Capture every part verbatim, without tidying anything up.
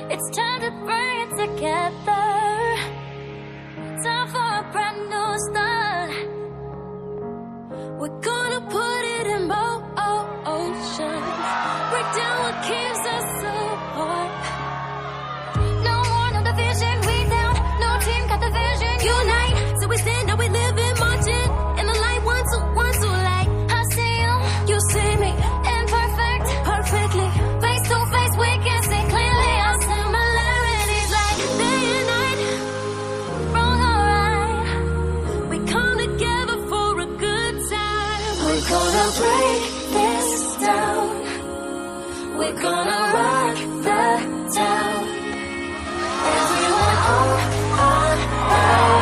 It's time to bring it together. Time for a brand new start. We're gonna put it in motion. Break down what keeps us apart. No more, no division. We down. No team got the vision. Unite. So we stand up, we live in marching. In the light, one, two, one, two, like I see you, you see me. Imperfect, perfectly. Face to face, we can see clearly our similarities, like day and night. Wrong or right, we come together for a good time. We're gonna break this down. We're gonna rock the town. Everyone on, on, on.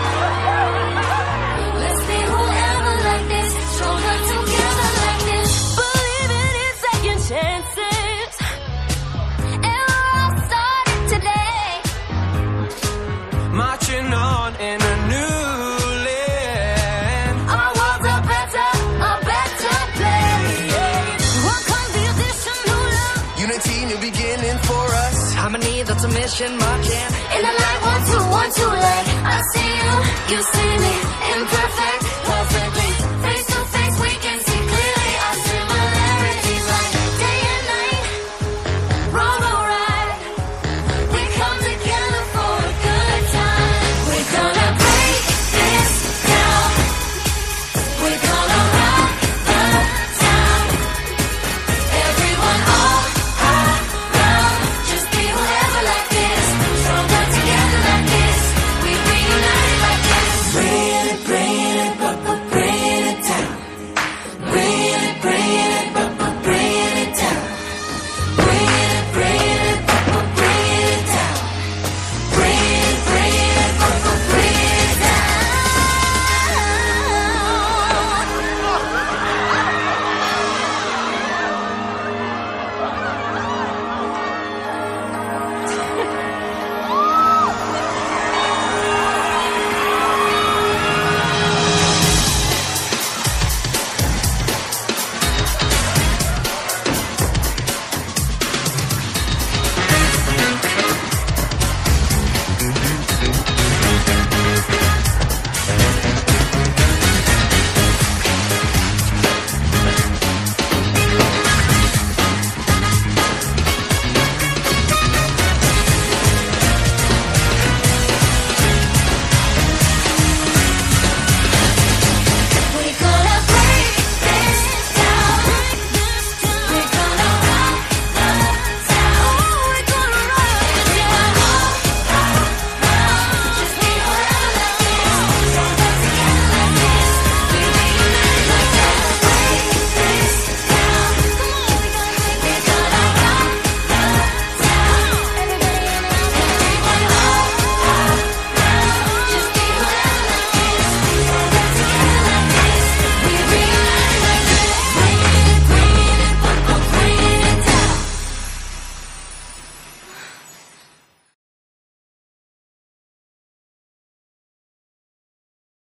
Let's be whoever like this, stronger together like this. Believing in second chances, and we're all starting today. Marching on in a new land. Our world's a better, a better place. Welcome the additional love. Unity, new beginning for us. Harmony, that's a mission marching. In the light, one, two, one, two, like I see you, you see me. Imperfect,